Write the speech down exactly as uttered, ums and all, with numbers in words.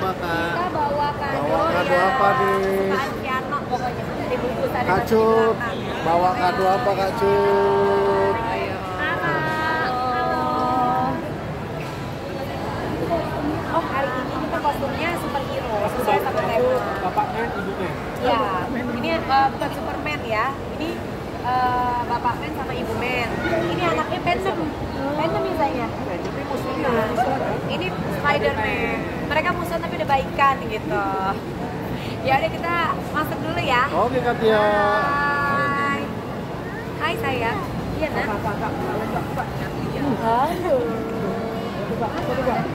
apa kak? Kita bawa kado, Bawa kado ya. apa nih? Kesukaan piano pokoknya. Di bungkus ada Kak di Cut, belakang, ya. bawa kado apa Kak Cut? Ayo. Halo. Oh, hari ini kita kostumnya superhero sesuai sama tema. Bapaknya, ibunya. Ya, ini uh, bukan Superman ya. Ini uh, Bapak Men sama Ibu Men. Ini anaknya Venom. Venom misalnya. Ini musuhnya. Ini Spider-Man. Mereka musuh tapi udah baikan gitu. Ya udah kita masuk dulu ya. Oke Kak Tia. Hai. Hai sayang. Iya nak. Kakak, kakak, kakak, kakak. Halo.